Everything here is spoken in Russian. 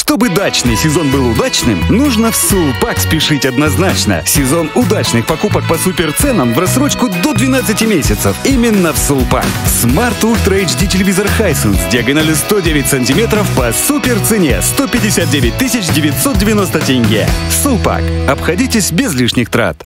Чтобы дачный сезон был удачным, нужно в Сулпак спешить однозначно. Сезон удачных покупок по суперценам в рассрочку до 12 месяцев. Именно в Сулпак. Smart Ultra HD телевизор Hisense диагональю 109 сантиметров по суперцене 159 990 тенге. Сулпак. Обходитесь без лишних трат.